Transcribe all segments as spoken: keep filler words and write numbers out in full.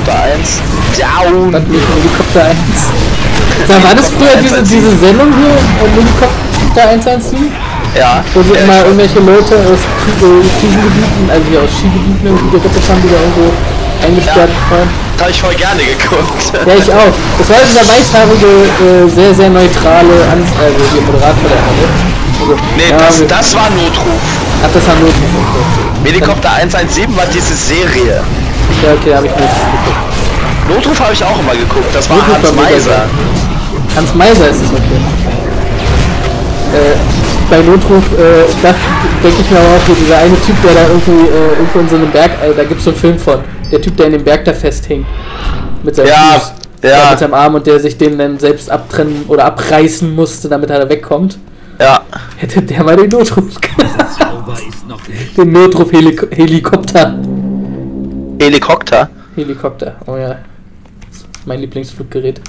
Helikopter eins. Down! Helikopter eins. Da war das früher diese, diese Sendung hier, Helikopter eins eins sieben? Ja. Wo sie ja, immer irgendwelche Leute aus Krisengebieten, also hier aus Skigebieten irgendwie gerettet haben, die da irgendwo eingesperrt ja. waren. Das habe ich voll gerne geguckt. Ja, ich auch. Das war dieser weißhaarige, äh, sehr, sehr neutrale Ans also der Moderator der Halle. Also, nee, ja, das, das war Notruf. Ach, das war Notruf. Helikopter eins eins sieben war diese Serie. Ja, okay, habe ich nicht geguckt. Notruf habe ich auch immer geguckt, das war Notruf Hans war Meiser. Hans Meiser ist es, okay. Äh, bei Notruf, äh, da denke ich mir auch, hier dieser eine Typ, der da irgendwie, äh, irgendwo in so einem Berg, äh, da gibt es so einen Film von, der Typ, der in dem Berg da festhing. Mit seinem ja, Fuß, ja. mit seinem Arm und der sich den dann selbst abtrennen oder abreißen musste, damit er da wegkommt. Ja. Hätte der mal den Notruf gemacht. Den Notruf-Helikopter. Helikopter? Helikopter, oh ja. Das ist mein Lieblingsfluggerät.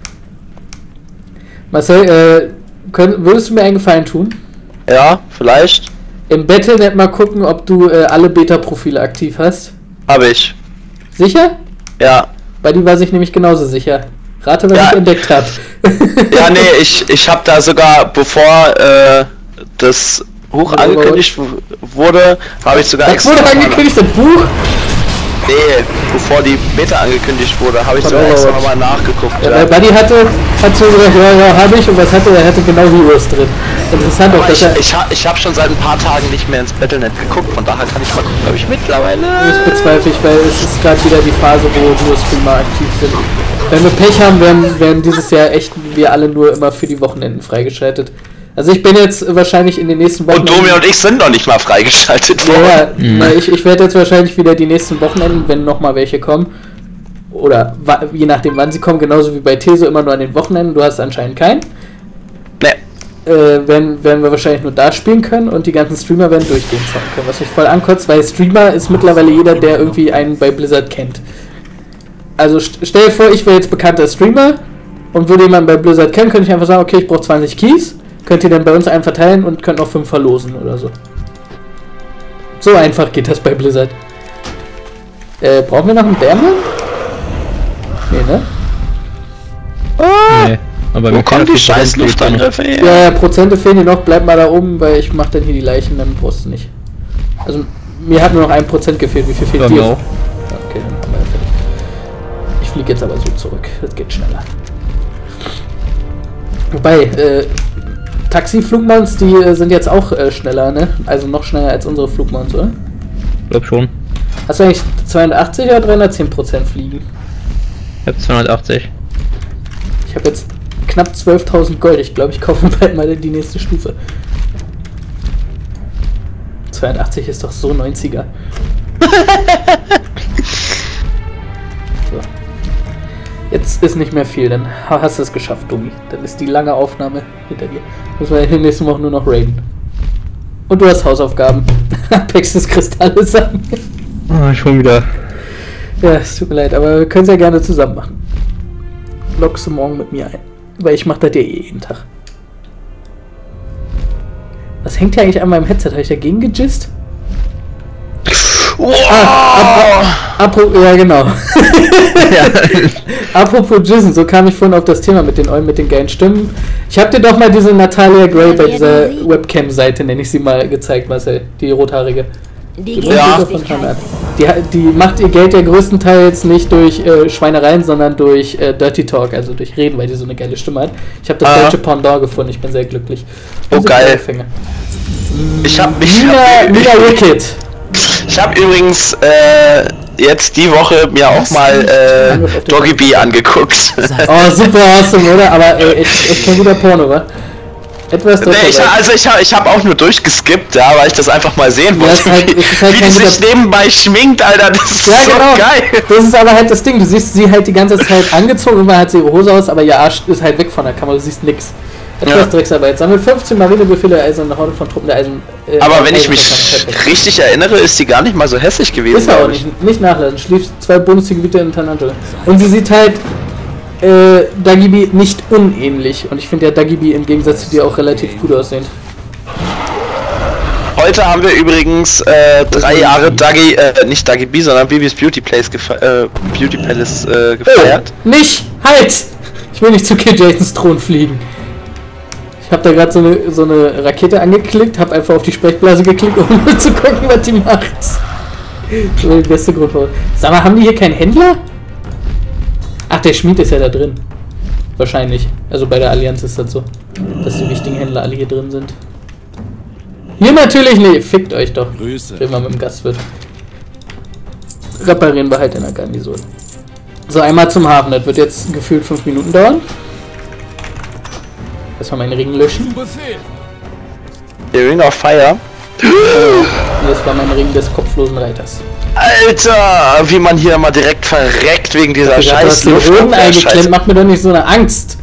Marcel, äh, könnt, würdest du mir einen Gefallen tun? Ja, vielleicht. Im Battlenet mal gucken, ob du äh, alle Beta-Profile aktiv hast. Habe ich. Sicher? Ja. Bei die war sich nämlich genauso sicher. Rate, was ja. ich entdeckt habe. Ja, nee, ich, ich habe da sogar, bevor äh, das Buch ja, angekündigt wurde, habe ich sogar das extra... wurde angekündigt, das Buch? Nee, bevor die Beta angekündigt wurde, habe ich sogar extra nochmal nachgeguckt. Ja, ja. Buddy hatte, hat so gesagt, ja, ja, habe ich, und was hatte er? Er hatte genau Heroes drin. Interessant auch, dass ich, er... Ich, ha, ich habe schon seit ein paar Tagen nicht mehr ins Battlenet geguckt, von daher kann ich mal gucken, glaube ich, mittlerweile... Das bezweifle ich, weil es ist gerade wieder die Phase, wo nur Streamer aktiv sind. Wenn wir Pech haben, werden, werden dieses Jahr echt wir alle nur immer für die Wochenenden freigeschaltet. Also ich bin jetzt wahrscheinlich in den nächsten Wochen... Und Domi und ich sind noch nicht mal freigeschaltet worden. Ja, ja, mhm. ich, ich werde jetzt wahrscheinlich wieder die nächsten Wochenenden, wenn nochmal welche kommen, oder je nachdem wann sie kommen, genauso wie bei Teso immer nur an den Wochenenden, du hast anscheinend keinen. Ne. Äh, werden, werden wir wahrscheinlich nur da spielen können und die ganzen Streamer werden durchgehend zocken können, was mich voll ankotzt, weil Streamer ist mittlerweile jeder, der irgendwie einen bei Blizzard kennt. Also st stell dir vor, ich wäre jetzt bekannter Streamer und würde jemanden bei Blizzard kennen, könnte ich einfach sagen, okay, ich brauche zwanzig Keys. Könnt ihr dann bei uns einen verteilen und könnt noch fünf verlosen oder so. So einfach geht das bei Blizzard. Äh, brauchen wir noch einen Bärmann? Nee, ne? Ah, nee, aber wo kommen die scheiß Luftangriffe her? Ja, ja, Prozente fehlen dir noch, bleib mal da oben, weil ich mach dann hier die Leichen, dann brauchst du nicht. Also, mir hat nur noch ein Prozent gefehlt, wie viel fehlt dir? Auch. Okay, dann haben wir ja fertig. Ich fliege jetzt aber so zurück, das geht schneller. Wobei, äh, Taxi-Flugmons, die äh, sind jetzt auch äh, schneller, ne? Also noch schneller als unsere Flugmons, oder? Ich glaub schon. Hast du eigentlich zweihundertachtzig oder dreihundertzehn Prozent fliegen? Ich hab zweihundertachtzig. Ich habe jetzt knapp zwölftausend Gold. Ich glaube, ich kaufe mir bald mal die nächste Stufe. zweihundertachtzig ist doch so neunziger. So. Jetzt ist nicht mehr viel, dann hast du es geschafft, Domi. Dann ist die lange Aufnahme hinter dir. Müssen wir in den nächsten Wochen nur noch raiden. Und du hast Hausaufgaben. Apexes Kristalle sammeln. Ah, ich hol wieder. Ja, es tut mir leid, aber wir können es ja gerne zusammen machen. Lockst du morgen mit mir ein. Weil ich mach das ja eh jeden Tag. Was hängt hier eigentlich an meinem Headset? Habe ich dagegen gejist? Wow. Ah, apropos, ja genau. Ja. Apropos Jizzen, so kam ich vorhin auf das Thema mit den Eulen, mit den geilen Stimmen. Ich habe dir doch mal diese Natalia Gray bei dieser Webcam-Seite, nenne ich sie mal, gezeigt, Marcel. Die rothaarige. Die, die, ja. von die, die macht ihr Geld ja größtenteils nicht durch äh, Schweinereien, sondern durch äh, Dirty Talk, also durch Reden, weil die so eine geile Stimme hat. Ich habe das ah. deutsche Pendant gefunden, ich bin sehr glücklich. Oh geil. Ich habe mich... Nina, Nina Wicked. Ich habe übrigens äh, jetzt die Woche mir auch mal äh, Doggy Bee angeguckt. Oh, super awesome, oder? Aber ey, echt, echt kein guter Porno, wa? Etwas nee, ich, also ich habe ich hab auch nur durchgeskippt, ja, weil ich das einfach mal sehen wollte. Ja, halt, halt wie die sich nebenbei schminkt, Alter, das ist ja, so genau. geil. Das ist aber halt das Ding, du siehst sie halt die ganze Zeit angezogen, irgendwann hat sie ihre Hose aus, aber ihr Arsch ist halt weg von der Kamera, du siehst nix. Etwas ja. Drecksarbeit. Sammelt fünfzehn Marinebefehle, eiserne Horde von Truppen der Eisen... Äh, aber wenn ich mich richtig erinnere, ist sie gar nicht mal so hässlich gewesen. Ist ja auch nicht, nicht nachladen, schlief zwei Bundesgebiete hintereinander. Und sie sieht halt äh, Doggy Bee nicht unähnlich. Und ich finde ja Doggy Bee im Gegensatz zu dir auch relativ gut aussehend. Heute haben wir übrigens äh, drei Jahre Dagi, äh, nicht Dagi B, sondern Bibis Beauty Place gefe äh, Beauty Palace äh, gefeiert. Oh, nicht! Halt! Ich will nicht zu Kid Jasons Thron fliegen. Ich habe da gerade so eine, so eine Rakete angeklickt, habe einfach auf die Sprechblase geklickt, um nur zu gucken, was die macht. Das war die beste Grund. Sag mal, haben die hier keinen Händler? Ach, der Schmied ist ja da drin. Wahrscheinlich. Also bei der Allianz ist das so, dass die wichtigen Händler alle hier drin sind. Hier natürlich nicht. Fickt euch doch. Grüße. Wenn man mit dem Gast wird. Reparieren wir halt in der Garnison. So, einmal zum Hafen. Das wird jetzt gefühlt fünf Minuten dauern. Erstmal meinen Ring löschen. The Ring of Fire. Das war mein Ring des kopflosen Reiters. Alter, wie man hier mal direkt verreckt wegen dieser Ich hab scheiß den Boden eingeklemmt, macht mir doch nicht so eine Angst.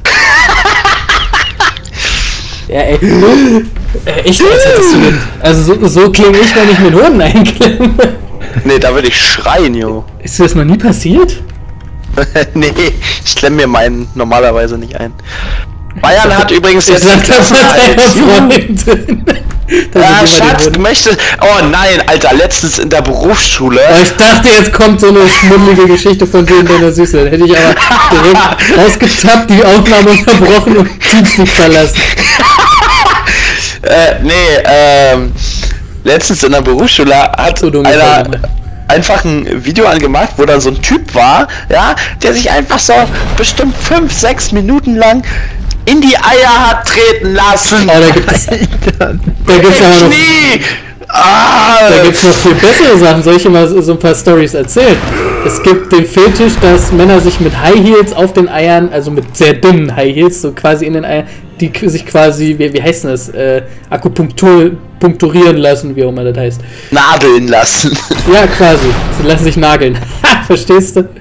Ja, ey. Äh, echt, als hättest du den. Also so, so klinge ich, wenn ich mir den Hoden einklemme. Nee, da würde ich schreien, jo. Ist dir das noch nie passiert? Nee, ich klemme mir meinen normalerweise nicht ein. Bayern hat übrigens jetzt... Jetzt sagt das mit deiner Freundin drin. Ja, Schatz, möchte... Oh nein, Alter, letztens in der Berufsschule... Aber ich dachte, jetzt kommt so eine schmuddelige Geschichte von dir und deiner Süße. Dann hätte ich aber direkt rausgetappt, die Aufnahme unterbrochen und Teamspeak verlassen. äh, nee, ähm... Letztens in der Berufsschule hat So dumm einer... Fall, einfach ein Video angemacht, wo dann so ein Typ war, ja, der sich einfach so bestimmt fünf, sechs Minuten lang in die Eier hat treten lassen. Oh, da gibt's, da gibt's aber noch, Knie! Ah. da gibt's noch viel bessere Sachen. Soll ich dir mal so, so ein paar Storys erzählen? Es gibt den Fetisch, dass Männer sich mit High Heels auf den Eiern, also mit sehr dünnen High Heels, so quasi in den Eiern, die sich quasi, wie, wie heißt das, äh, Akupunktur punkturieren lassen, wie auch immer das heißt. Nadeln lassen. Ja, quasi. Sie lassen sich nageln. Verstehst du?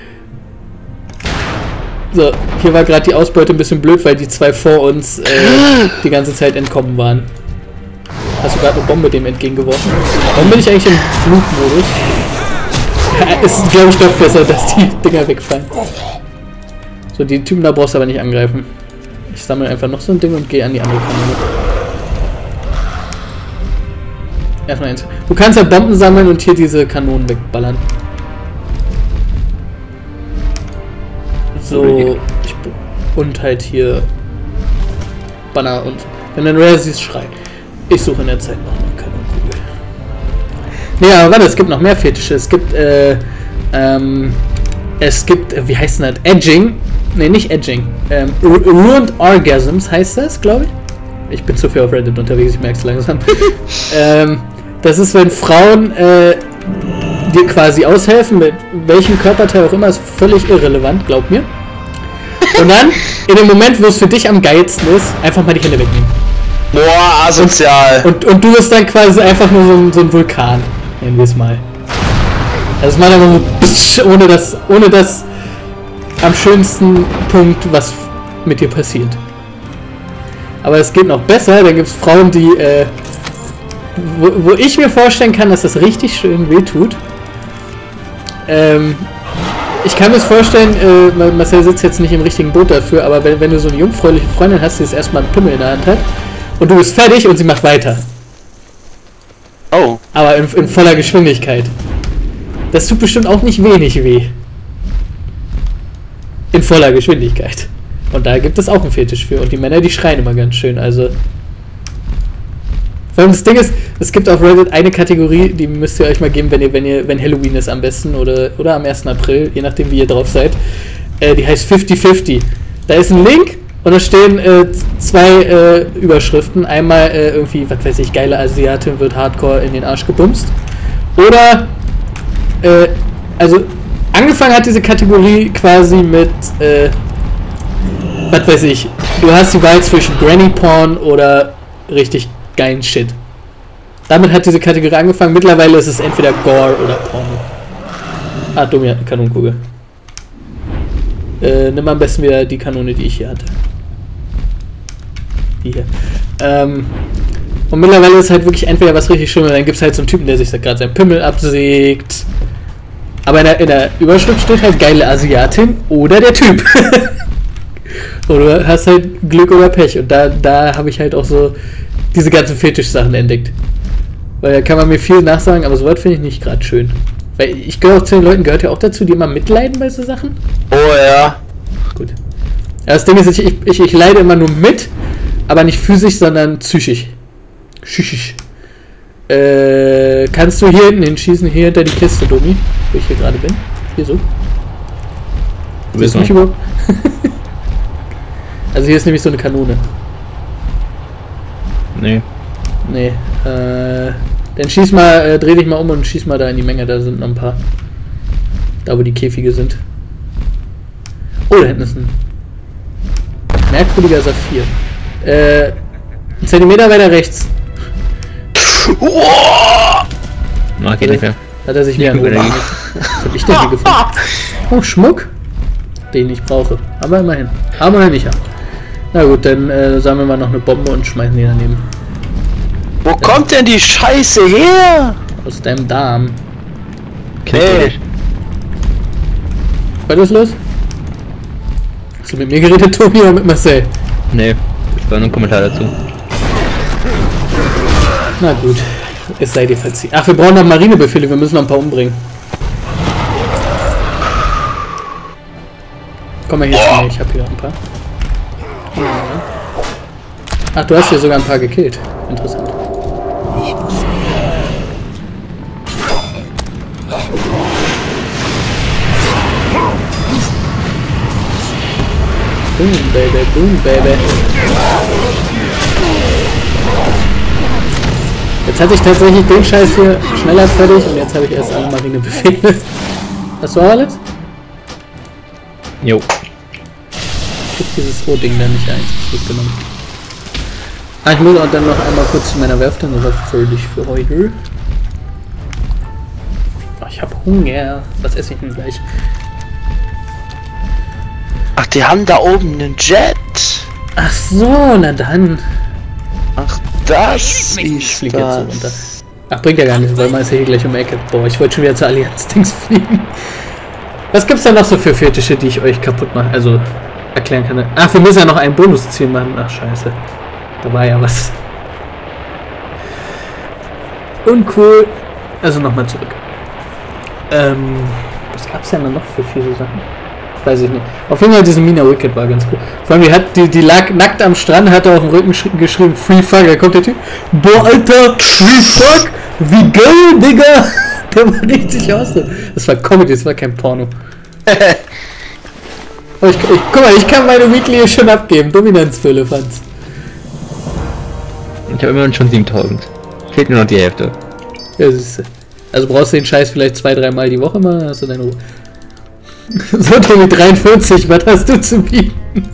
So, hier war gerade die Ausbeute ein bisschen blöd, weil die zwei vor uns äh, die ganze Zeit entkommen waren. Hast du gerade eine Bombe dem entgegengeworfen? Warum bin ich eigentlich im Flugmodus? Ja, ist, glaube ich, doch besser, dass die Dinger wegfallen. So, die Typen da brauchst du aber nicht angreifen. Ich sammle einfach noch so ein Ding und gehe an die andere Kanone. Erstmal eins. Du kannst ja Bomben sammeln und hier diese Kanonen wegballern. So, ich, und halt hier Banner und wenn dann Rare siehst, schrei. Ich suche in der Zeit noch eine Kanonenkugel. Nee, aber warte, es gibt noch mehr Fetische. Es gibt, äh, ähm, es gibt, äh, wie heißt denn das? Edging. Ne, nicht Edging. Ähm, Ruined Orgasms heißt das, glaube ich. Ich bin zu viel auf Reddit unterwegs, ich merke es langsam. ähm, das ist, wenn Frauen äh, dir quasi aushelfen, mit welchem Körperteil auch immer, ist völlig irrelevant, glaub mir. Und dann, in dem Moment, wo es für dich am geilsten ist, einfach mal die Hände wegnehmen. Boah, asozial. Und, und du bist dann quasi einfach nur so ein, so ein Vulkan, nennen wir es mal. Das ist mal einfach so, ohne das, ohne das am schönsten Punkt, was mit dir passiert. Aber es geht noch besser, dann gibt es Frauen, die, äh, wo, wo ich mir vorstellen kann, dass das richtig schön wehtut. Ähm, ich kann mir das vorstellen, äh, Marcel sitzt jetzt nicht im richtigen Boot dafür, aber wenn, wenn du so eine jungfräuliche Freundin hast, die jetzt erstmal einen Pimmel in der Hand hat und du bist fertig und sie macht weiter. Oh. Aber in, in voller Geschwindigkeit. Das tut bestimmt auch nicht wenig weh. In voller Geschwindigkeit. Und da gibt es auch einen Fetisch für. Und die Männer, die schreien immer ganz schön. Also. Vor allem das Ding ist, es gibt auf Reddit eine Kategorie, die müsst ihr euch mal geben, wenn ihr, wenn ihr, wenn Halloween ist am besten oder, oder am ersten April, je nachdem wie ihr drauf seid. Äh, die heißt fifty fifty. Da ist ein Link und da stehen äh, zwei äh, Überschriften. Einmal äh, irgendwie, was weiß ich, geile Asiatin wird hardcore in den Arsch gebumst. Oder äh, also angefangen hat diese Kategorie quasi mit äh, was weiß ich, du hast die Wahl zwischen Granny Porn oder richtig geilen Shit. Damit hat diese Kategorie angefangen. Mittlerweile ist es entweder Gore oder Porno. Ah, dumm, ja, Kanonenkugel. Äh, nimm am besten wieder die Kanone, die ich hier hatte. Die hier. Ähm, und mittlerweile ist halt wirklich entweder was richtig Schlimmes, dann gibt es halt so einen Typen, der sich da gerade seinen Pimmel absägt. Aber in der, in der Überschrift steht halt geile Asiatin oder der Typ. Oder du hast halt Glück oder Pech. Und da, da habe ich halt auch so diese ganzen Fetisch-Sachen entdeckt. Weil da kann man mir viel nachsagen, aber sowas finde ich nicht gerade schön. Weil ich gehöre auch zu den Leuten, gehört ja auch dazu, die immer mitleiden bei so Sachen. Oh ja. Gut. Ja, das Ding ist, ich, ich, ich leide immer nur mit, aber nicht physisch, sondern psychisch. Psychisch. Äh, kannst du hier hinten hinschießen, hier hinter die Kiste, Domi, wo ich hier gerade bin? Hier so. Du bist mich überhaupt? Also hier ist nämlich so eine Kanone. Nee. Nee. Äh, dann schieß mal, äh, dreh dich mal um und schieß mal da in die Menge, da sind noch ein paar. Da wo die Käfige sind. Oh, da hinten ist ein merkwürdiger Saphir. Äh, ein Zentimeter weiter rechts. Na, geht nicht mehr. Hat er sich wieder Nicht mehr angefangen. Was hab ich denn hier gefunden? Oh, Schmuck. Den ich brauche. Aber immerhin. Haben wir nicht haben. Na gut, dann äh, sammeln wir noch eine Bombe und schmeißen die daneben. Wo ja. kommt denn die Scheiße her? Aus deinem Darm. Okay. Was ist los? Hast du mit mir geredet, Tobi, oder mit Marcel? Nee, das war nur ein Kommentar dazu. Na gut, es sei dir verziehen. Ach, wir brauchen noch Marinebefehle, wir müssen noch ein paar umbringen. Komm mal hier zu mir, ich hab hier ein paar. Ach, du hast hier sogar ein paar gekillt. Interessant. Boom, baby, boom, baby. Jetzt hatte ich tatsächlich den Scheiß hier schneller fertig und jetzt habe ich erst alle Marinebefehle. Hast du auch alles? Jo. Ich krieg dieses O-Ding da nicht ein. Das ist genommen. Ah, ich muss auch dann noch einmal kurz zu meiner Werft, dann ist er fertig für heute. Oh, ich habe Hunger. Was esse ich denn gleich? Ach, die haben da oben einen Jet. Ach so, na dann. Ach, das Ich ist fliege jetzt so runter. das. Ach, bringt ja gar nichts, weil man ist ja hier gleich um die Ecke. Boah, ich wollte schon wieder zur Allianz-Dings fliegen. Was gibt's da noch so für Fetische, die ich euch kaputt mache? Also, erklären kann. Ach, wir müssen ja noch ein Bonusziel machen. Ach, scheiße. Da war ja was. Uncool. Also nochmal zurück. Ähm, was gab's denn noch für viele Sachen? Weiß ich nicht. Auf jeden Fall diese Mina Wicked war ganz cool. Vor allem, die, hat, die, die lag nackt am Strand, hat auf dem Rücken geschrieben, Free Fuck. Da kommt der Typ. Boah, Alter, Free Fuck. Wie geil, Digga. Der war richtig awesome. Das war Comedy, das war kein Porno. Aber ich, ich, guck mal, ich kann meine Weekly schon abgeben. Dominanz für Elefants. Ich habe immerhin schon siebentausend. Fehlt nur noch die Hälfte. Ja, siehste. Also brauchst du den Scheiß vielleicht zwei, dreimal die Woche mal, hast du deine Ruhe. So, Tommy, dreiundvierzig, was hast du zu bieten?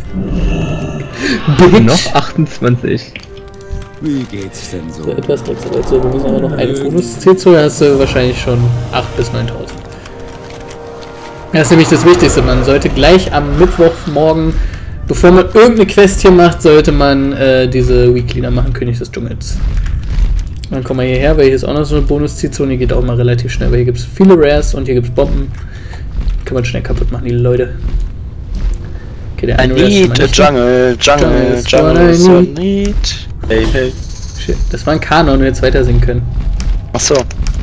Noch achtundzwanzig. Wie geht's denn so? So etwas kriegst du dazu. Wir müssen aber noch eine Bonus-Ziel zu, hast du wahrscheinlich schon acht bis neuntausend. Das ist nämlich das Wichtigste, man sollte gleich am Mittwochmorgen, bevor man irgendeine Quest hier macht, sollte man äh, diese Weekly da machen, König des Dschungels. Dann kommen wir hierher, weil hier ist auch noch so eine Bonus-Zielzone, die geht auch mal relativ schnell, weil hier gibt es viele Rares und hier gibt es Bomben. Kann man schnell kaputt machen, die Leute. Okay, der I eine Rare ist schon need mal a nicht. jungle, jungle, Just jungle, what I so need. need. Hey, hey. Shit, das war ein Kanon, wir jetzt weiter singen können. Achso.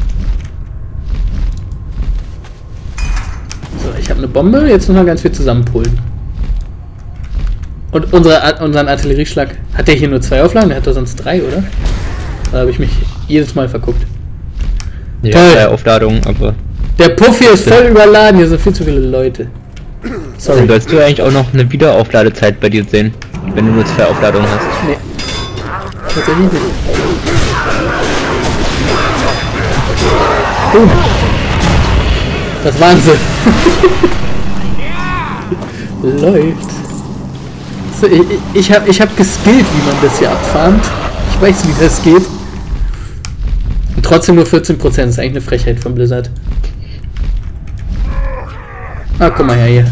So, ich habe eine Bombe, jetzt müssen wir ganz viel zusammenpullen. Und unsere, unseren Artillerieschlag, hat der hier nur zwei Auflagen? Der hat doch sonst drei, oder? Da habe ich mich jedes Mal verguckt. Ja, Toll. drei Aufladungen, aber... Der Puff hier ist voll überladen, hier sind viel zu viele Leute. Sorry. Dann sollst du eigentlich auch noch eine Wiederaufladezeit bei dir sehen, wenn du nur zwei Aufladungen hast. Nee. Tatsächlich nicht. Boom. Das waren sie. Läuft. So, ich ich habe ich hab geskillt, wie man das hier abfarmt. Ich weiß, wie das geht. Und trotzdem nur vierzehn Prozent. Das ist eigentlich eine Frechheit von Blizzard. Ah, guck mal her hier.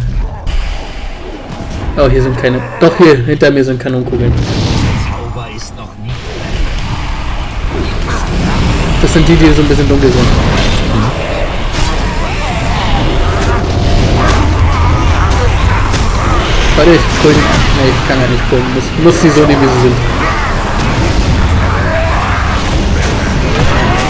Oh, hier sind keine... Doch, hier, hinter mir sind Kanonenkugeln. Das sind die, die so ein bisschen dunkel sind. Warte, ich pull die... Ne, ich kann ja nicht pullen. Muss, muss die so nehmen, wie sie sind.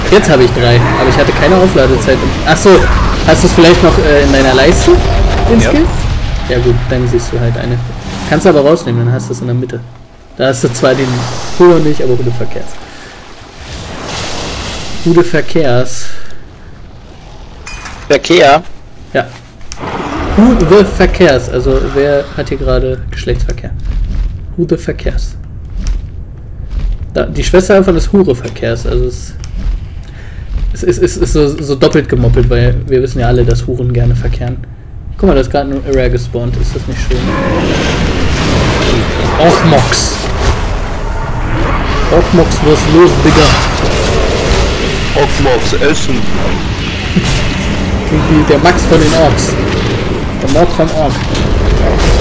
Jetzt habe ich drei, aber ich hatte keine Aufladezeit. Achso, hast du es vielleicht noch äh, in deiner Leiste, den Ja. Skill? Ja gut, dann siehst du halt eine. Kannst du aber rausnehmen, dann hast du es in der Mitte. Da hast du zwar den Hude nicht, aber Hude Verkehrs. Hude Verkehrs. Verkehr. Ja. Hude Verkehrs, also wer hat hier gerade Geschlechtsverkehr? Hude Verkehrs. Da, die Schwester davon ist Hure Verkehrs, also es, es, es, es ist so, so doppelt gemoppelt, weil wir wissen ja alle, dass Huren gerne verkehren. Guck mal, da ist gerade ein Rare gespawnt, ist das nicht schön? Och Mox. Och Mox, was ist los, Digga? Orks essen. Irgendwie der Max von den Orks. Der Mord vom Ork.